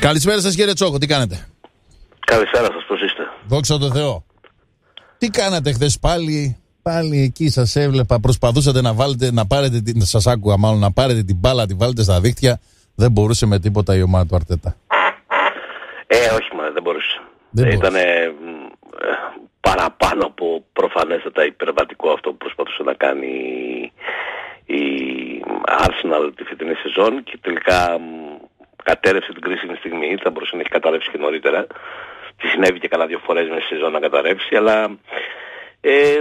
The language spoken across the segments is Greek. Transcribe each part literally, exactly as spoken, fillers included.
Καλησπέρα σας κύριε Τσόκο, τι κάνετε? Καλησπέρα σας, πώς είστε? Δόξα τω Θεώ. Τι κάνατε χθες πάλι? Πάλι εκεί σας έβλεπα, προσπαθούσατε να βάλετε, να πάρετε, την, σας άκουγα μάλλον, να πάρετε την μπάλα, τη βάλετε στα δίχτυα. Δεν μπορούσε με τίποτα η ομάδα του Αρτέτα. Ε, όχι μα, δεν μπορούσε. Δεν Ήταν ε, παραπάνω από προφανέστατα υπερβατικό αυτό που προσπαθούσε να κάνει η Arsenal τη φετινή σεζόν και τελικά κατέρευσε την κρίσιμη στιγμή. Θα μπορούσε να έχει καταρρεύσει και νωρίτερα. Τη συνέβη και κανένα δύο φορές μέσα στη σεζόν να καταρρεύσει, αλλά ε,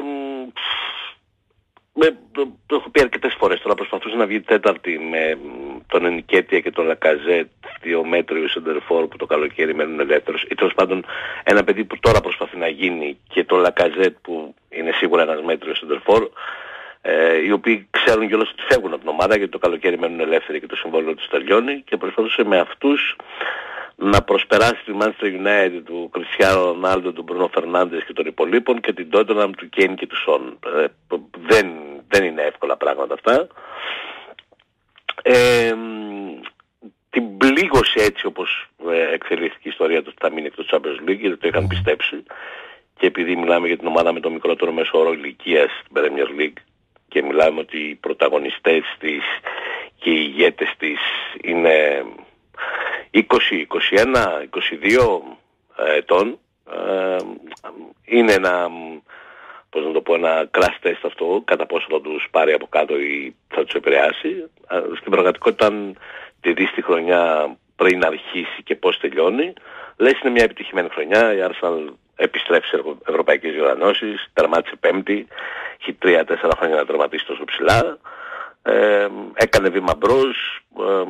με, το, το έχω πει αρκετές φορές. Τώρα προσπαθούσε να βγει τέταρτη με τον Ενικέτια και τον Λακαζέτ, δύο μέτριο σεντερφόρ που το καλοκαίρι μένουν ελεύθερος, ή τέλος πάντων ένα παιδί που τώρα προσπαθεί να γίνει, και τον Λακαζέτ που είναι σίγουρα ένας μέτριο σεντερφόρ, ε, οι οποίοι ξέρουν κιόλας ότι φεύγουν από την ομάδα γιατί το καλοκαίρι μένουν ελεύθεροι και το συμβόλαιο τους τελειώνει, και προσπαθούσε με αυτούς να προσπεράσει τη Manchester United του Κριστιάνο Ρονάλντο, του Μπρούνο Φερνάντες και των υπολείπων, και την Tottenham του Κέιν και του Σον. Ε, δεν, δεν είναι εύκολα πράγματα αυτά. Ε, την πλήγωσε έτσι όπως ε, εξελίχθηκε η ιστορία του ότι θα μείνει εκτός Champions League, γιατί το είχαν πιστέψει, και επειδή μιλάμε για την ομάδα με το μικρότερο μέσο όρο ηλικίας στην Premier League και μιλάμε ότι οι πρωταγωνιστές της και οι ηγέτες της είναι είκοσι, είκοσι ένα, είκοσι δύο ετών, ε, είναι ένα, πώς να το πω, ένα crash test αυτό, κατά πόσο θα τους πάρει από κάτω ή θα τους επηρεάσει. Στην πραγματικότητα, αν τη δεις τη χρονιά πριν αρχίσει και πώς τελειώνει, λες είναι μια επιτυχημένη χρονιά. Η Arsenal επιστρέφει σε ευρωπαϊκές διοργανώσεις, τερμάτισε πέμπτη, έχει τρία τέσσερα χρόνια να τερματίσει τόσο ψηλά, ε, έκανε βήμα μπρος, ε,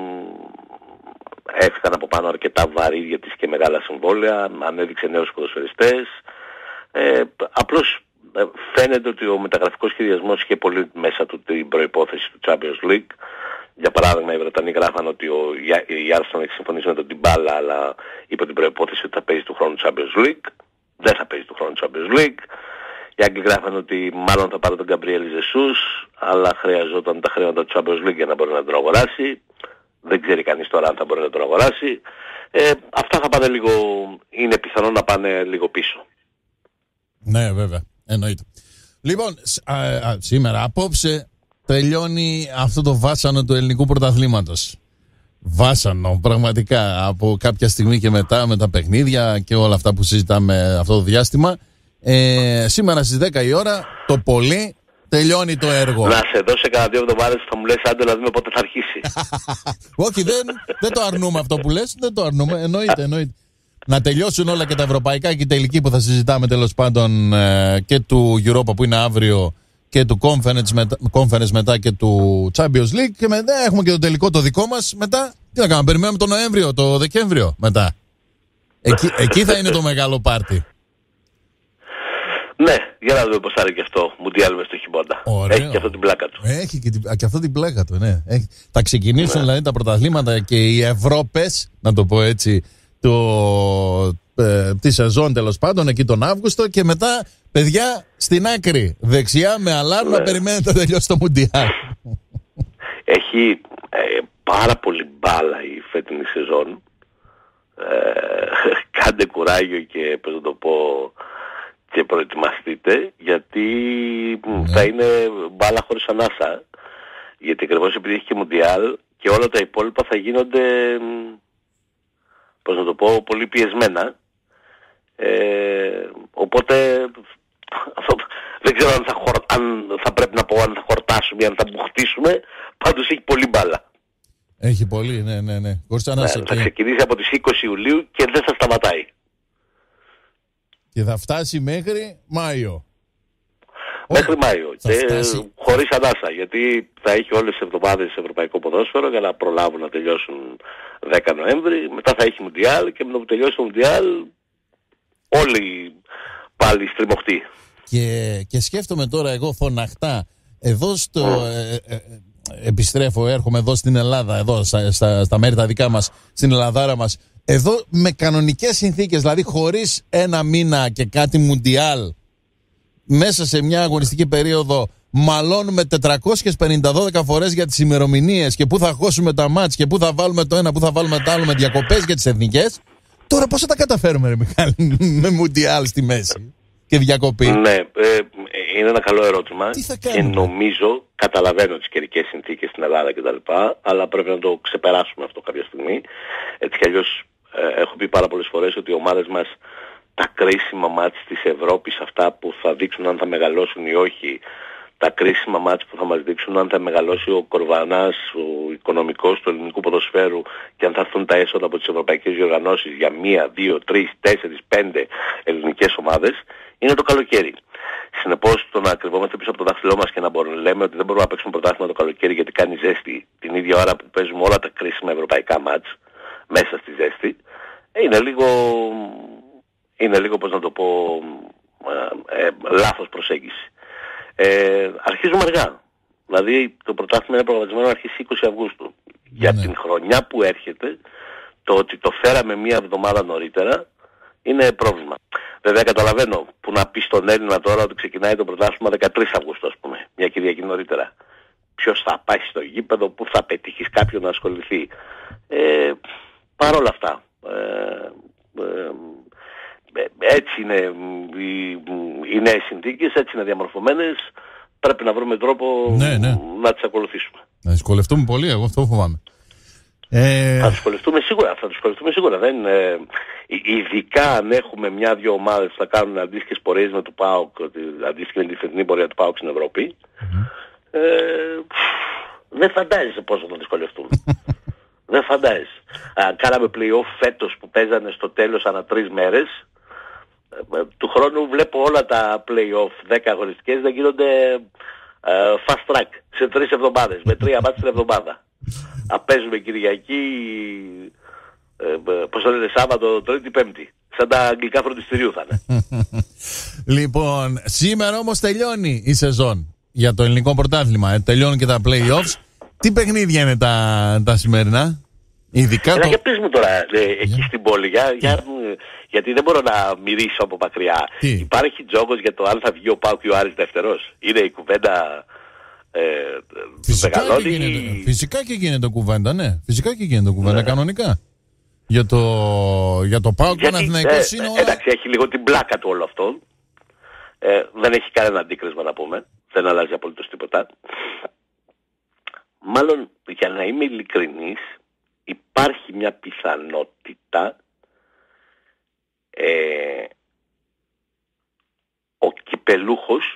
έφυγαν από πάνω αρκετά βαρύδια της και μεγάλα συμβόλαια, ανέδειξε νέους ποδοσφαιριστές. Ε, απλώς ε, φαίνεται ότι ο μεταγραφικός σχεδιασμός είχε πολύ μέσα του την προϋπόθεση του Champions League. Για παράδειγμα, οι Βρετανοί γράφαν ότι ο, η Arsenal έχει συμφωνήσει με τον Ντιμπάλα, αλλά υπό την προϋπόθεση ότι θα παίζει του χρόνου Champions League. Δεν θα παίζει του χρόνου Champions League. Οι Άγγλοι γράφαν ότι μάλλον θα πάρει τον Γκαμπριέλ Ζεσούς, αλλά χρειαζόταν τα χρήματα του Champions League για να μπορεί να τον αγοράσει. Δεν ξέρει κανείς τώρα αν θα μπορεί να τον αγοράσει. Ε, αυτά θα πάνε λίγο, είναι πιθανό να πάνε λίγο πίσω. Ναι, βέβαια, εννοείται. Λοιπόν, α, α, σήμερα, απόψε, τελειώνει αυτό το βάσανο του ελληνικού πρωταθλήματος. Βάσανο, πραγματικά, από κάποια στιγμή και μετά, με τα παιχνίδια και όλα αυτά που συζητάμε αυτό το διάστημα. Ε, σήμερα στις δέκα η ώρα, το πολύ, τελειώνει το έργο. Να σε δώσω κανένα δύο εβδομάδες θα μου λες άντε να δούμε πότε θα αρχίσει. Όχι, δεν, δεν το αρνούμε αυτό που λες, δεν το αρνούμε, εννοείται, εννοείται. Να τελειώσουν όλα και τα ευρωπαϊκά και η τελική που θα συζητάμε τέλος πάντων ε, και του Europa που είναι αύριο και του Conference μετά, Conference μετά και του Champions League, και μετά έχουμε και το τελικό το δικό μας μετά. Τι να κάνουμε, περιμένουμε τον Νοέμβριο, το Δεκέμβριο μετά. Εκεί, εκεί θα είναι το μεγάλο πάρτι. Ναι, για να δούμε πώς θα είναι και αυτό. Μουντιάλ μες στο χειμώνα. Έχει και αυτό την πλάκα του. Έχει και, την, και αυτό την πλάκα του, ναι. Έχει. Θα ξεκινήσουν ναι. δηλαδή τα πρωταθλήματα και οι Ευρώπες, να το πω έτσι, το, ε, τη σεζόν τέλος πάντων, εκεί τον Αύγουστο, και μετά, παιδιά, στην άκρη, δεξιά με αλάρμα, ναι. περιμένετε να τελειώσει το Μουντιάλ. Έχει ε, πάρα πολύ μπάλα η φετινή σεζόν. Ε, κάντε κουράγιο και, πώς να το πω, και προετοιμαστείτε, γιατί ναι. θα είναι μπάλα χωρίς ανάσα. Γιατί ακριβώς επειδή έχει και Μουντιάλ και όλα τα υπόλοιπα θα γίνονται, πώς να το πω, πολύ πιεσμένα. Ε, οπότε δεν ξέρω αν θα, χορ, αν θα πρέπει να πω αν θα χορτάσουμε ή αν θα μπουχτίσουμε. Πάντως έχει πολύ μπάλα. Έχει πολύ, ναι, ναι, ναι. Χωρίς ανάσα. Ναι, και... Θα ξεκινήσει από τις είκοσι Ιουλίου και δεν θα σταματάει. Και θα φτάσει μέχρι Μάιο. Μέχρι Μάιο. Θα και φτάσει... χωρίς ανάσα. Γιατί θα έχει όλες τις εβδομάδες σε ευρωπαϊκό ποδόσφαιρο για να προλάβουν να τελειώσουν δέκα Νοέμβρη. Μετά θα έχει Μουντιάλ και με το που τελειώσει το Μουντιάλ όλοι πάλι στριμωχτοί. Και, και σκέφτομαι τώρα εγώ φωναχτά. Εδώ στο... Mm. Ε, ε, ε, επιστρέφω, έρχομαι εδώ στην Ελλάδα, εδώ στα, στα, στα μέρη τα δικά μας, στην Ελλαδάρα μας. Εδώ με κανονικές συνθήκες, δηλαδή χωρίς ένα μήνα και κάτι Μουντιάλ, μέσα σε μια αγωνιστική περίοδο μαλώνουμε τετρακόσιες πενήντα δώδεκα φορές για τις ημερομηνίες και πού θα χώσουμε τα μάτς και πού θα βάλουμε το ένα, πού θα βάλουμε το άλλο με διακοπές για τις εθνικές. Τώρα πώς θα τα καταφέρουμε, ρε Μιχάλη, με Μουντιάλ στη μέση και διακοπή? Ναι, ε, είναι ένα καλό ερώτημα και νομίζω, καταλαβαίνω τις καιρικές συνθήκες στην Ελλάδα κτλ. Αλλά πρέπει να το ξεπεράσουμε αυτό κάποια στιγμή. Έτσι κι αλλιώς ε, έχω πει πάρα πολλές φορές ότι οι ομάδες μας, τα κρίσιμα μάτς της Ευρώπης, αυτά που θα δείξουν αν θα μεγαλώσουν ή όχι, τα κρίσιμα μάτς που θα μας δείξουν αν θα μεγαλώσει ο κορβανάς, ο οικονομικός του ελληνικού ποδοσφαίρου και αν θα έρθουν τα έσοδα από τις ευρωπαϊκές διοργανώσεις για μία, δύο, τρεις, τέσσερις, πέντε ελληνικές ομάδες, είναι το καλοκαίρι. Συνεπώς, το να κρυβόμαστε πίσω από το δάχτυλό μας και να μπορούμε, λέμε ότι δεν μπορούμε να παίξουμε πρωτάθλημα το καλοκαίρι γιατί κάνει ζέστη την ίδια ώρα που παίζουμε όλα τα κρίσιμα ευρωπαϊκά μάτς μέσα στη ζέστη, είναι λίγο, είναι λίγο πώς να το πω, ε, ε, λάθος προσέγγιση. Ε, αρχίζουμε αργά. Δηλαδή το πρωτάθλημα είναι προγραμματισμένο να αρχίσει είκοσι Αυγούστου. Για ναι. την χρονιά που έρχεται, το ότι το φέραμε μία εβδομάδα νωρίτερα είναι πρόβλημα. Βέβαια καταλαβαίνω που να πει στον Έλληνα τώρα ότι ξεκινάει το πρωτάθλημα δεκατρείς Αυγούστου, ας πούμε, μια Κυριακή νωρίτερα. Ποιος θα πάει στο γήπεδο, πού θα πετύχεις κάποιον να ασχοληθεί. Ε, Παρ' όλα αυτά, ε, ε, έτσι είναι οι, οι νέες συνθήκες, έτσι είναι διαμορφωμένες. Πρέπει να βρούμε τρόπο ναι, ναι. να τις ακολουθήσουμε. Να δυσκολευτούμε πολύ, εγώ αυτό φοβάμαι. Ε... Θα δυσκολευτούμε σίγουρα, θα δυσκολευτούμε σίγουρα. Δεν είναι... Ειδικά αν έχουμε μια-δυο ομάδες που θα κάνουν αντίστοιχες πορείες με το ΠΑΟΚ, αντίστοιχη με τη φετινή πορεία του ΠΑΟΚ στην Ευρώπη, mm-hmm. ε, δεν φαντάζεσαι πόσο θα δυσκολευτούμε. Δεν φαντάζεσαι. Αν κάναμε play-off φέτος που παίζανε στο τέλος ανά τρεις μέρες, του χρόνου βλέπω όλα τα play-off δέκα αγωνιστικές να γίνονται uh, fast track σε τρεις εβδομάδες, με τρία μάτς την εβδομάδα. Αν παίζουμε Κυριακή, ε, πώς το λένε, Σάββατο, Τρίτη, Πέμπτη. Σαν τα αγγλικά φροντιστηρίου θα είναι. Λοιπόν, σήμερα όμως τελειώνει η σεζόν για το ελληνικό πρωτάθλημα. Ε, τελειώνουν και τα play-offs. Τι παιχνίδια είναι τα, τα σημερινά? Ειδικά Έλα, το... για πες μου τώρα, ε, εκεί yeah. στην πόλη, για, για, γιατί δεν μπορώ να μυρίσω από μακριά. Τι? Υπάρχει τζόγος για το αν θα βγει ο ΠΑΟΚ ή ο Άρης δεύτερος? Είναι η κουβέντα ε, φυσικά, μεγαλώνει και γίνεται, ή... φυσικά και γίνεται κουβέντα, ναι. Φυσικά και γίνεται κουβέντα, ναι. Κανονικά. Για το, για το ΠΑΟΚ, ο Παναθηναϊκός ε, είναι όλα... Εντάξει, έχει λίγο την πλάκα του όλο αυτό. Ε, δεν έχει κανένα αντίκρισμα να πούμε. Δεν αλλάζει απολύτως τίποτα. Μάλλον, για να είμαι ειλικρινής, υπάρχει μια πιθανότητα ε, ο κυπελούχος,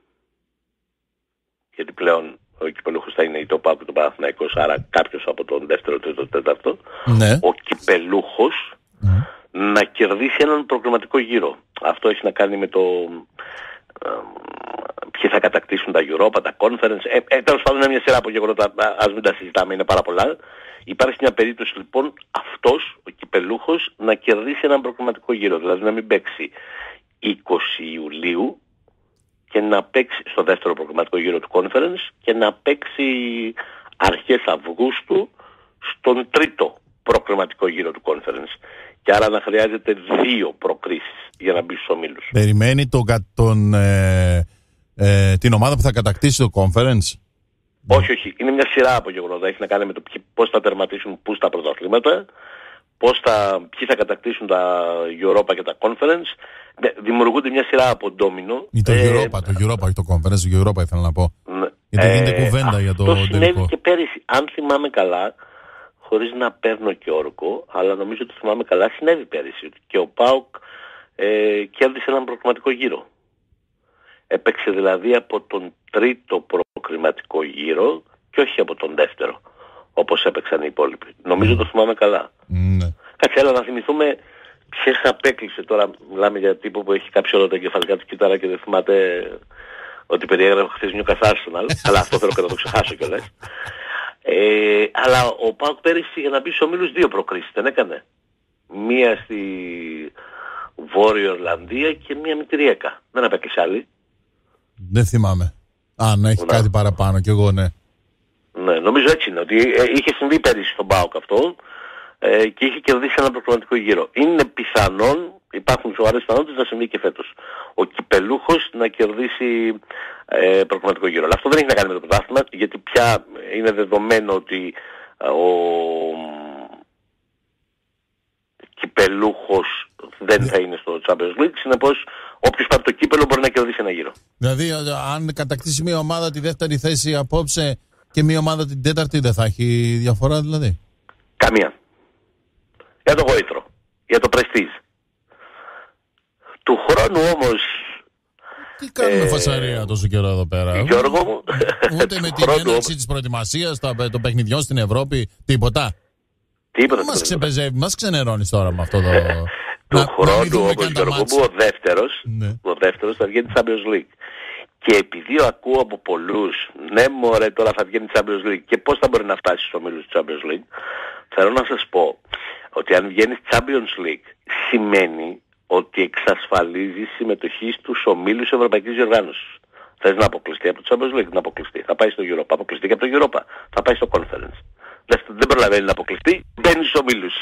γιατί πλέον ο κυπελούχος θα είναι είτε ο ΠΑΟΚ είτε ο Παναθηναϊκός, άρα κάποιος από τον δεύτερο, τρίτο, τέταρτο, ναι. Ο κυπελούχος mm. να κερδίσει έναν προγραμματικό γύρο. Αυτό έχει να κάνει με το ε, ποιοι θα κατακτήσουν τα Europa, τα Conference. Ε, ε, τέλος πάντων είναι μια σειρά από γεγονότα, ας μην τα συζητάμε, είναι πάρα πολλά. Υπάρχει μια περίπτωση λοιπόν αυτός ο κυπελούχος να κερδίσει έναν προγραμματικό γύρο. Δηλαδή να μην παίξει είκοσι Ιουλίου και να παίξει στο δεύτερο προγραμματικό γύρο του Conference και να παίξει αρχές Αυγούστου στον τρίτο προγραμματικό γύρο του Conference. Και άρα να χρειάζεται δύο προκρίσεις για να μπει στους ομίλους. Περιμένει τον, τον, ε, ε, την ομάδα που θα κατακτήσει το Conference. Όχι, όχι. Είναι μια σειρά από γεγονότα. Έχει να κάνει με το πώς θα τερματίσουν πού στα πρωταθλήματα, πώς θα, ποιοι θα κατακτήσουν τα Europa και τα Conference. Δημιουργούνται μια σειρά από ντόμινο. Ή το ε, Europa, το Europa, όχι το Conference, το Europa ήθελα να πω. Ναι. Γιατί ε, γίνεται κουβέντα για το τελικό. Αυτό συνέβη και πέρυσι. Αν θυμάμαι καλά, χωρίς να παίρνω και όρκο, αλλά νομίζω ότι θυμάμαι καλά, συνέβη πέρυσι. Και ο ΠΑΟΚ ε, κέρδισε έναν προκριματικό γύρο. Έπαιξε δηλαδή από τον τρίτο προκριματικό γύρο και όχι από τον δεύτερο, όπως έπαιξαν οι υπόλοιποι. Νομίζω mm. το θυμάμαι καλά. Mm. Κάτσε, έλα να θυμηθούμε ποιες απέκλεισε. Τώρα μιλάμε για τύπο που έχει κάψει όλα τα εγκεφαλικά του κυτάρα και δεν θυμάται ότι περιέγραφε χθες Νιούκας Άρσεναλ, αλλά αυτό θέλω και να το ξεχάσω κιόλας. Ε, αλλά ο ΠΑΟΚ πέρυσι για να μπει στους ομίλους δύο προκρίσεις δεν έκανε. Μία στη Βόρεια Ορλανδία και μία με τη Ριέκα. Δεν απέκλεισε άλλη. Δεν θυμάμαι. Α, να έχει ναι. κάτι παραπάνω κι εγώ, ναι. Ναι, νομίζω έτσι είναι. Ότι ε, είχε συμβεί πέρυσι στον ΠΑΟΚ αυτό ε, και είχε κερδίσει ένα προκριματικό γύρο. Είναι πιθανόν, υπάρχουν σοβαρές πιθανότητες να συμβεί και φέτος. Ο κυπελούχος να κερδίσει ε, προκριματικό γύρο. Αλλά αυτό δεν έχει να κάνει με το πρωτάθλημα, γιατί πια είναι δεδομένο ότι ε, ο κυπελούχος δεν θα είναι στο Champions League. Συνεπώς, όποιος πάρει το κύπελο μπορεί να κερδίσει ένα γύρο. Δηλαδή, αν κατακτήσει μια ομάδα τη δεύτερη θέση απόψε και μια ομάδα την τέταρτη, δεν θα έχει διαφορά δηλαδή? Καμία. Για το γόητρο. Για το πρεστίζ. Του χρόνου όμως... Τι κάνουμε ε, φασαρία τόσο καιρό εδώ πέρα? Γιώργο μου. Ούτε με την έναρξη όμως... της προετοιμασίας των παιχνιδιών στην Ευρώπη, τίποτα. Τίποτα. Μας ξεπεζεύει, μας ξενερώνεις τώρα με αυτό το... Του να, χρόνου να όμως, Γιώργο μου, ο δεύτερος, ναι. ο δεύτερος θα βγαίνει Champions League. Και επειδή ακούω από πολλούς, ναι μωρέ τώρα θα βγαίνει Champions League και πώς θα μπορεί να φτάσει στους ομίλους του Champions League, θέλω να σας πω ότι αν βγαίνει Champions League σημαίνει ότι εξασφαλίζει συμμετοχή στους ομίλους Ευρωπαϊκής Διοργάνωσης. Θες να αποκλειστεί από το Champions League, να αποκλειστεί. Θα πάει στο Europa, αποκλειστεί και από το Europa. Θα πάει στο Conference. Δεν προλαβαίνει να αποκλειστεί, μπαίνει στους ομίλους.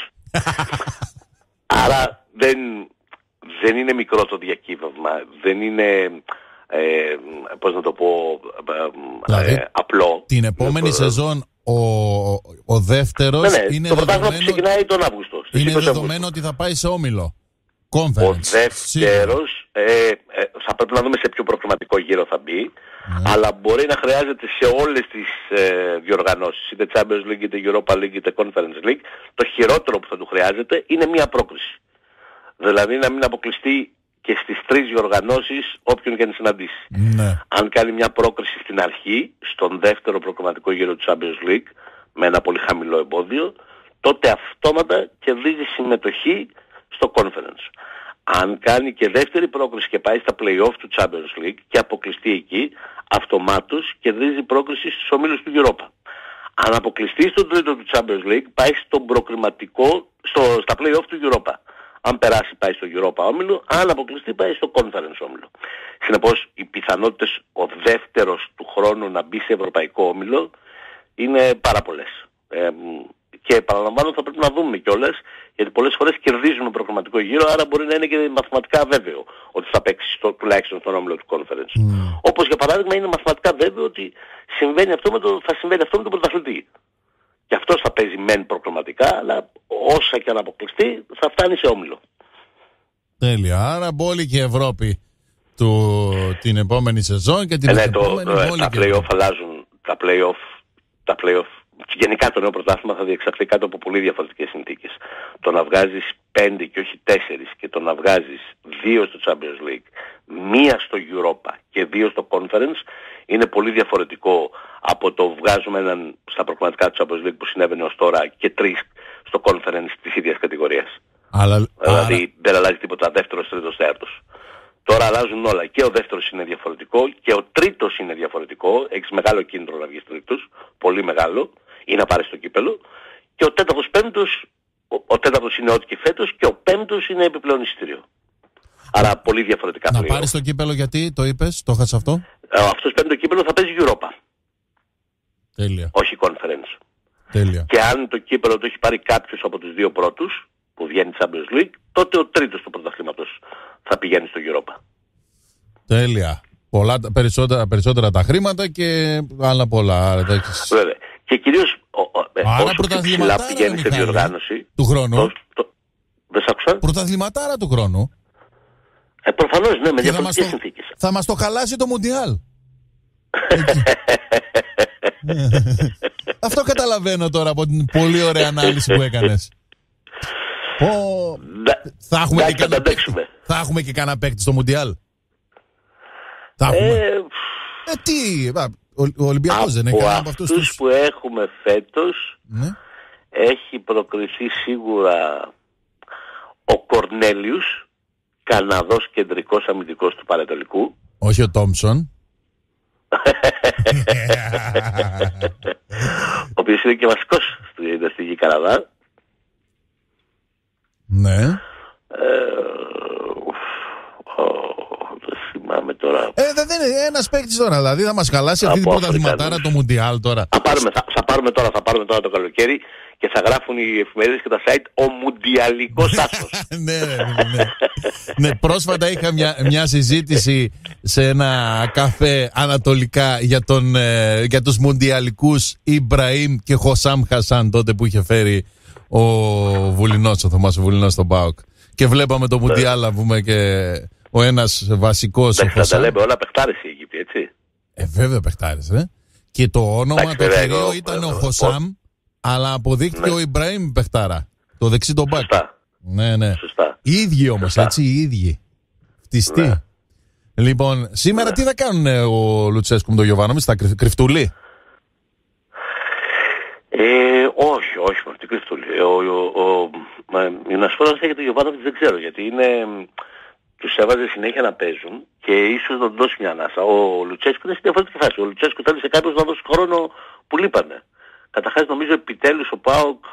Άρα δεν, δεν είναι μικρό το διακύβευμα, δεν είναι, ε, πώς να το πω, δηλαδή, ε, απλό. Την επόμενη ε, σεζόν ο, ο δεύτερος ναι, ναι, είναι το δεδομένο, ξεκινάει τον Αύγουστο. Είναι δεδομένο ότι θα πάει σε όμιλο. Conference. Ο δεύτερος ε, ε, θα πρέπει να δούμε σε ποιο προκριματικό γύρο θα μπει, mm. αλλά μπορεί να χρειάζεται σε όλες τις ε, διοργανώσεις, είτε Champions League, είτε Europa League, είτε Conference League, το χειρότερο που θα του χρειάζεται είναι μία πρόκριση. Δηλαδή να μην αποκλειστεί και στις τρεις διοργανώσεις όποιον και να συναντήσει. Mm. Αν κάνει μια πρόκριση στην αρχή, στον δεύτερο προκριματικό γύρο του Champions League, με ένα πολύ χαμηλό εμπόδιο, τότε αυτόματα κερδίζει συμμετοχή στο Conference. Αν κάνει και δεύτερη πρόκριση και πάει στα play-off του Champions League και αποκλειστεί εκεί, αυτομάτως κερδίζει πρόκριση στους ομίλους του Europa. Αν αποκλειστεί στον τρίτο του Champions League, πάει στον προκριματικό, στο, στα play-off του Europa. Αν περάσει πάει στο Europa όμιλο, αν αποκλειστεί πάει στο Conference όμιλο. Συνεπώς οι πιθανότητες ο δεύτερος του χρόνου να μπει σε ευρωπαϊκό όμιλο είναι πάρα πολλές. Ε, και παραλαμβάνω θα πρέπει να δούμε κιόλας, γιατί πολλές φορές κερδίζουμε προγραμματικό γύρο, άρα μπορεί να είναι και μαθηματικά βέβαιο ότι θα παίξει στο, τουλάχιστον στον όμιλο του Conference. Mm. Όπως για παράδειγμα είναι μαθηματικά βέβαιο ότι συμβαίνει αυτό με το, θα συμβαίνει αυτό με τον πρωταθλητή. Και αυτός θα παίζει μεν προγραμματικά, αλλά όσα και αν αποκλειστεί θα φτάνει σε όμιλο. Τέλεια. Άρα πόλη και Ευρώπη του, την επόμενη σεζόν και την ε, ναι, επόμενη το, το, τα play-off αλλάζουν. Τα play-off, τα play-off και γενικά το νέο πρωτάθλημα θα διεξαχθεί κάτω από πολύ διαφορετικές συνθήκες. Το να βγάζεις πέντε και όχι τέσσερις και το να βγάζεις δύο στο Champions League, μία στο Europa και δύο στο Conference είναι πολύ διαφορετικό από το βγάζουμε έναν στα προκριματικά του Champions League που συνέβαινε ως τώρα και τρεις στο Conference της ίδιας κατηγορίας. Αλλά, δηλαδή άρα... δεν αλλάζει τίποτα, δεύτερος, τρίτος, τέταρτος. Τώρα αλλάζουν όλα. Και ο δεύτερος είναι διαφορετικό και ο τρίτος είναι διαφορετικό. Έχεις μεγάλο κίνητρο να βγεις τρίτος, πολύ μεγάλο, ή να πάρεις το κύπελο. Και ο τέταρτος πέμπτος, ο, ο τέταρτος είναι ό,τι και φέτος και ο πέμπτος είναι επιπλέον εισιτήριο. Άρα πολύ διαφορετικά. Να πάρεις το κύπελο γιατί, το είπες, το είχες αυτό. Ε, αυτός πέμπτο κύπελο θα παίζει Europa. Τέλεια. Όχι Conference. Τέλεια. Και αν το κύπελο το έχει πάρει κάποιος από τους δύο πρώτους, που βγαίνει Champions League, τότε ο τρίτος του πρωταθλήματος θα πηγαίνει στο Europa. Τέλεια. Πολλά, περισσότερα, περισσότερα τα χρήματα και άλλα πολλά. Βέβαια. Και κυρίως ο, ο, όσο πιο ψηλά πηγαίνει σε διοργάνωση του χρόνου. Το, το, δεν σ' άκουσα. Πρωταθληματάρα του χρόνου. Ε, προφανώς ναι, με διαφορετικές συνθήκες. Θα μας το χαλάσει το Μουντιάλ. Αυτό καταλαβαίνω τώρα από την πολύ ωραία ανάλυση που έκανες. Oh, θα, έχουμε και κανένα παίκτη, θα έχουμε και κανένα παίκτη στο Μουντιάλ. Θα έχουμε. Ε, ε τι, ο, ο Ολυμπιακός δεν έχει από αυτούς τους που έχουμε φέτος, ναι. Έχει προκριθεί σίγουρα ο Κορνέλιους, Καναδός κεντρικός αμυντικός του Πανετολικού. Όχι ο Τόμψον. Ο οποίος είναι και βασικός στην Αστική Καναδά. Ναι. Ε, δεν θυμάμαι τώρα. Ε, δεν είναι ένας παίκτης τώρα, δηλαδή θα μας χαλάσει αυτή την πρωταθληματάρα το Μουντιάλ τώρα. Θα πάρουμε, θα, θα πάρουμε τώρα, θα πάρουμε τώρα το καλοκαίρι και θα γράφουν οι εφημερίδες και τα site ο Μουντιαλικός άσος. ναι, ναι, ναι. ναι, πρόσφατα είχα μια, μια συζήτηση σε ένα καφέ ανατολικά για, τον, ε, για τους Μουντιαλικούς Ιμπραήμ και Χωσάμ Χασάν, τότε που είχε φέρει ο Βουλινός, ο Θωμάς ο Βουλινός στον ΠΑΟΚ. Και βλέπαμε το Μουντιάλ να πούμε και ο ένας βασικός. Εντάξει, θα τα λέμε όλα παιχτάρες οι Αίγυπτοι, έτσι. Ε, βέβαια παιχτάρες, ε. Και το όνομα Εντάξει, το βέβαια, θηρίο εγώ, ήταν εγώ, ο Χωσάμ, εγώ. αλλά αποδείχθηκε Ναι. ο Ιμπραήμ παιχτάρα. Το δεξί τον μπακ. Σωστά. Ναι, ναι. Σωστά. Οι ίδιοι όμως, Σωστά. έτσι, οι ίδιοι. Φτιστοί. Ναι. Λοιπόν, σήμερα Ναι. τι θα κάνουν ε, ο Λουτσέσκου με τον Γιωβάνοβιτς, θα κρυ- κρυφτουλεί. Ε, όχι, όχι, με την κρυφτούλη. Ο, ο, ο, μα, η Νασφόρα για τον Γιωβάνοβιτς δεν ξέρω, γιατί είναι, τους έβαζε συνέχεια να παίζουν και ίσως να του δώσει μια ανάσα. Ο Λουτσέσκου είναι στη διαφορετική φάση. Ο Λουτσέσκου θέλει σε κάποιους να δώσει χρόνο που λείπανε. Καταρχάς νομίζω επιτέλους ο ΠΑΟΚ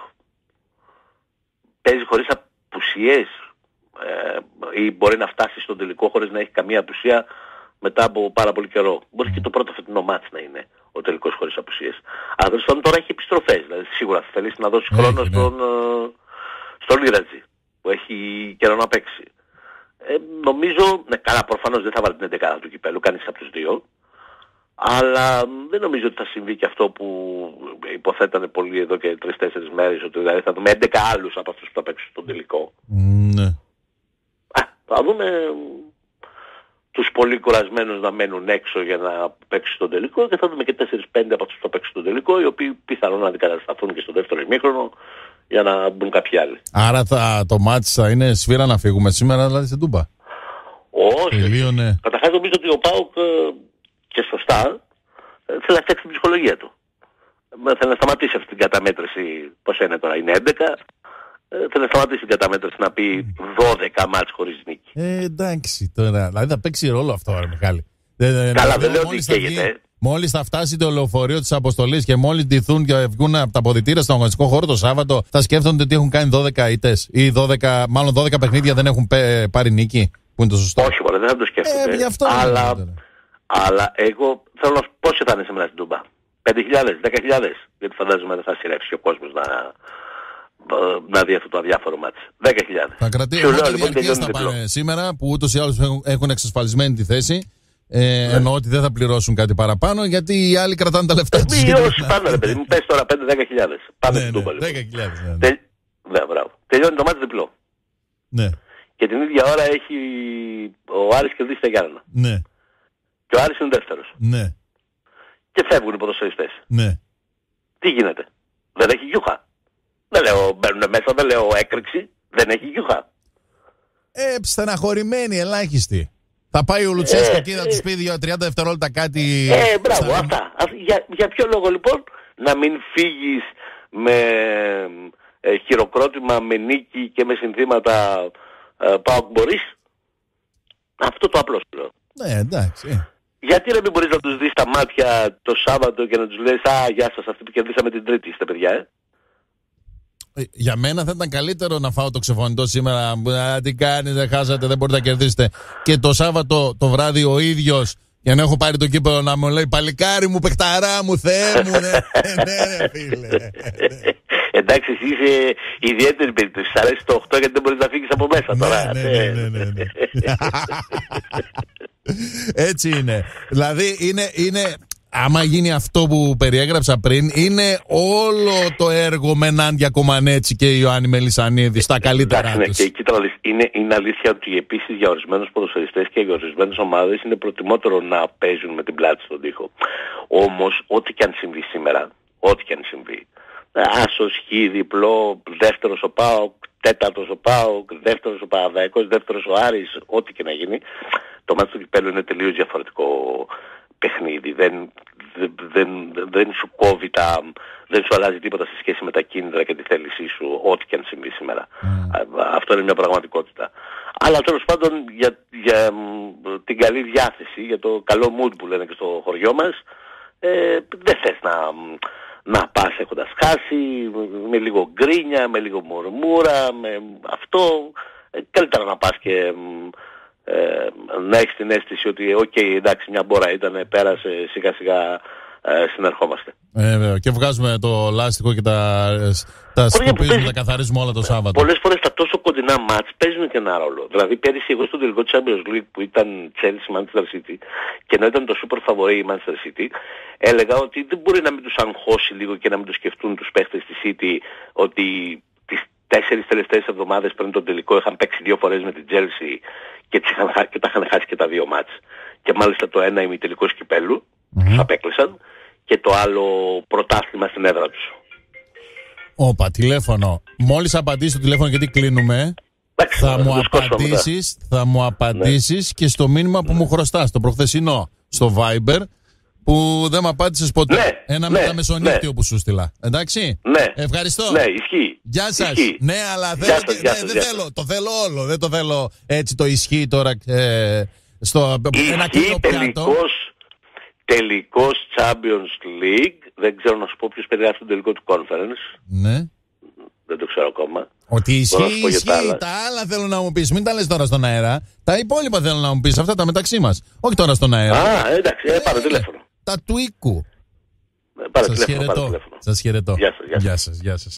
παίζει χωρίς απουσίες ε, ή μπορεί να φτάσει στον τελικό χωρίς να έχει καμία απουσία μετά από πάρα πολύ καιρό. Μπορεί και το πρώτο φετινό μάτς να είναι ο τελικός χωρίς απουσίες. Αλλά τέλος πάντων τώρα έχει επιστροφές. Δηλαδή σίγουρα θα θελήσει να δώσει χρόνο Έχει, ναι. στον, ε, στον Λίρατζι που έχει καιρό να παίξει. Ε, νομίζω, ναι, καλά, προφανώς δεν θα βάλει την εντεκάδα του κυπέλου, κανείς από τους δύο. Αλλά δεν νομίζω ότι θα συμβεί και αυτό που υποθέτανε πολλοί εδώ και τρεις-τέσσερις μέρες, ότι δηλαδή θα δούμε έντεκα άλλους από αυτούς που θα παίξουν στον τελικό. Ναι. Α, θα δούμε τους πολύ κουρασμένους να μένουν έξω για να παίξουν στον τελικό και θα δούμε και τέσσερις πέντε από αυτούς που θα παίξουν στον τελικό, οι οποίοι πιθανόν να αντικατασταθούν και στο δεύτερο ημίχρονο για να μπουν κάποιοι άλλοι. Άρα θα, το μάτς θα είναι σφύρα να φύγουμε σήμερα, δηλαδή στην Τούμπα. Όχι. Τελείωνε. Καταρχάς νομίζω ότι ο ΠΑΟΚ ε, και σωστά ε, θέλει να φτιάξει την ψυχολογία του. Ε, θέλει να σταματήσει αυτή την καταμέτρηση, πώς είναι τώρα, είναι έντεκα. Ε, θέλει να σταματήσει την καταμέτρηση να πει δώδεκα μάτς χωρίς νίκη. Ε, εντάξει τώρα. Δηλαδή θα παίξει ρόλο αυτό, ρε Μιχάλη. Ε, Καλά, ε, δεν λέω ότι μόλις θα καίγεται. βγει- Μόλις θα φτάσει το λεωφορείο της αποστολής και μόλις ντυθούν και βγουν από τα αποδυτήρια στον αγωνιστικό χώρο το Σάββατο, θα σκέφτονται ότι έχουν κάνει δώδεκα ήττες ή δώδεκα, μάλλον δώδεκα παιχνίδια δεν έχουν πέ- πάρει νίκη. Που είναι το σωστό. Όχι, μωρέ, δεν θα το σκέφτεται. Ε, γι' αυτό αλλά, είναι τώρα. αλλά εγώ θέλω να σου πω πόσοι θα είναι σήμερα στην Τούμπα. πέντε χιλιάδες, δέκα χιλιάδες. Γιατί φαντάζομαι δεν θα σειρεύσει ο κόσμος να, να δει αυτό το αδιάφορο μάτς. δέκα χιλιάδες. Θα κρατήσει. Σου λέω, Οπότε λοιπόν, διαρκείας τελειώνει θα διπλό. πάνε σήμερα που ούτως ή άλλως έχουν- έχουν εξασφαλισμένη τη θέση. Ε, εννοώ ότι δεν θα πληρώσουν κάτι παραπάνω γιατί οι άλλοι κρατάνε τα λεφτά τους. Μη όσοι πάνε, ρε παιδί μου, πες τώρα πέντε δέκα χιλιάδες. Πάμε Ναι, στην ναι, Τούμπα, λοιπόν. δέκα χιλιάδες. ναι, ναι. Τελ... Ναι, μπράβο. Τελειώνει το μάτς διπλό. Ναι, Και την ίδια ώρα έχει ο Άρης κερδίσει τα Γιάννενα. ναι, Και ο Άρης είναι δεύτερος. ναι, Και φεύγουν οι ποδοσφαιριστές. ναι. Τι γίνεται. Δεν έχει γιούχα. Δεν λέω μπαίνουν μέσα, δεν λέω έκρηξη. Δεν έχει γιούχα. Ε, στεναχωρημένοι, ελάχιστοι. Θα πάει ο Λουτσέσκο Ε, εκεί, θα ε, του πει για τριάντα δευτερόλεπτα κάτι. Ε, μπράβο, στα- αυτά. Α, Για, για ποιο λόγο λοιπόν να μην φύγεις με ε, χειροκρότημα, με νίκη και με συνθήματα ε, πάω που μπορείς. Αυτό το απλό σου λέω. Ναι, εντάξει. ε. Γιατί να μην μπορείς να τους δεις τα μάτια το Σάββατο και να τους λες «Α, γεια σας, αυτοί που κερδίσαμε την Τρίτη είστε παιδιά, ε». Ε, Για μένα θα ήταν καλύτερο να φάω το ξεφωνητό σήμερα. Α, τι κάνετε, δεν χάσατε, δεν μπορείτε να κερδίσετε. Και το Σάββατο το βράδυ ο ίδιος, για να έχω πάρει το κύπελο, να μου λέει παλικάρι μου, παιχταρά μου, Θεέ μου. Ναι, ναι, ρε φίλε. Εντάξει, εσύ είσαι ιδιαίτερη περίπτωση. Σ' αρέσει το οκτώ γιατί δεν μπορείς να φύγεις από μέσα τώρα. Ναι, ναι, ναι, ναι, ναι. Έτσι είναι. Δηλαδή είναι, είναι, άμα γίνει αυτό που περιέγραψα πριν, είναι όλο το έργο με Νάντια Κομανέτσι και Ιωάννη Μελισσανίδη στα καλύτερα Εντάξει, ναι, τους. και κοίτα να δεις, είναι, είναι αλήθεια ότι επίσης για ορισμένους ποδοσφαιριστές και για ορισμένες ομάδες είναι προτιμότερο να παίζουν με την πλάτη στον τοίχο. Όμως, ό,τι και αν συμβεί σήμερα, ό,τι και αν συμβεί, άσος, χ, διπλό, δεύτερος ο ΠΑΟΚ, τέταρτος ο ΠΑΟΚ, δεύτερος ο Παναθηναϊκός, δεύτερος ο Άρης, ό,τι και να γίνει, το μάτι του κυπέλλου είναι τελείως διαφορετικό παιχνίδι. Δεν, δεν, δεν, δεν σου κόβει τα, δεν σου αλλάζει τίποτα σε σχέση με τα κίνητρα και τη θέλησή σου, ό,τι και αν συμβεί σήμερα. Mm. Αυτό είναι μια πραγματικότητα. Αλλά τέλος πάντων για, για την καλή διάθεση, για το καλό mood που λένε και στο χωριό μας, ε, δεν θες να, να πας έχοντας χάσει, με λίγο γκρίνια, με λίγο μουρμούρα, με αυτό. Ε, καλύτερα να πας και ε, να έχεις την αίσθηση ότι οκ, okay, εντάξει, μια μπόρα ήταν, πέρασε, σιγά σιγά ε, συνερχόμαστε. Ε, βέβαια. Και βγάζουμε το λάστιχο και τα, τα σκουπίζουμε, τα καθαρίζουμε όλα το Σάββατο. Πολλές φορές τα τόσο κοντινά μάτς παίζουν και ένα ρόλο. Δηλαδή πέρυσι εγώ στο τελικό Champions League που ήταν Chelsea Manchester City και ενώ ήταν το super favorite η Manchester City, έλεγα ότι δεν μπορεί να μην τους αγχώσει λίγο και να μην τους σκεφτούν τους παίχτες της City ότι τις τέσσερις τελευταίες εβδομάδες πριν τον τελικό είχαν παίξει δύο φορές με την Chelsea και, και τα είχαν χάσει και τα δύο μάτς. Και μάλιστα το ένα ημιτελικός κυπέλλου, mm-hmm. τους απέκλεισαν, και το άλλο πρωτάθλημα στην έδρα τους. Όπα, τηλέφωνο. Μόλις απαντήσεις το τηλέφωνο, γιατί κλείνουμε, Άξι, θα, μου απαντήσεις, θα μου απαντήσεις ναι. και στο μήνυμα που ναι. μου χρωστάς, το προχθεσινό, στο Viber, που δεν μου απάντησες ποτέ. Ναι, Ένα ναι, μεταμεσονύχτιο ναι. που σου στείλα. Εντάξει. Ναι. Ευχαριστώ. Ναι, ισχύει. Γεια σας. Ισχύει. Ναι, αλλά δεν, σας, ναι, σας, δεν θέλω. Το θέλω όλο. Δεν το θέλω έτσι το ισχύει τώρα. Ε, στο, ένα ισχύει τελικός, τελικός Champions League. Δεν ξέρω να σου πω ποιος περιγράφει τον τελικό του Conference. Ναι. Δεν το ξέρω ακόμα. Ότι ισχύει, ισχύει. Τα άλλα. τα άλλα θέλω να μου πεις. Μην τα λες τώρα στον αέρα. Τα υπόλοιπα θέλω να μου πεις. Αυτά τα μεταξύ μας. Όχι τώρα στον αέρα. Α, εντάξει. Ε, πάρε τηλέφωνο. Τα του οίκου. Ε, πάρε τηλέφωνο. Σας χαιρετώ. Σας χαιρετώ. Γεια σας. Γεια σας. Γεια σας. Γεια σας.